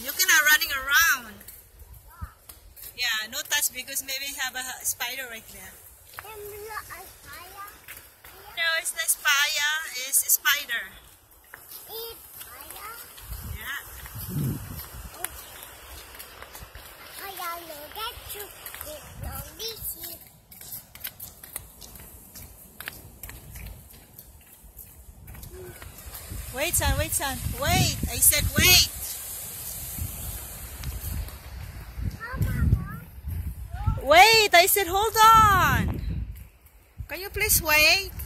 You cannot running around. Yeah, no touch because maybe have a spider right there. No, it's not spider. It's a spider. Yeah. Wait, son. Wait, son. Wait. I said wait. Wait. I said hold on. Can you please wait?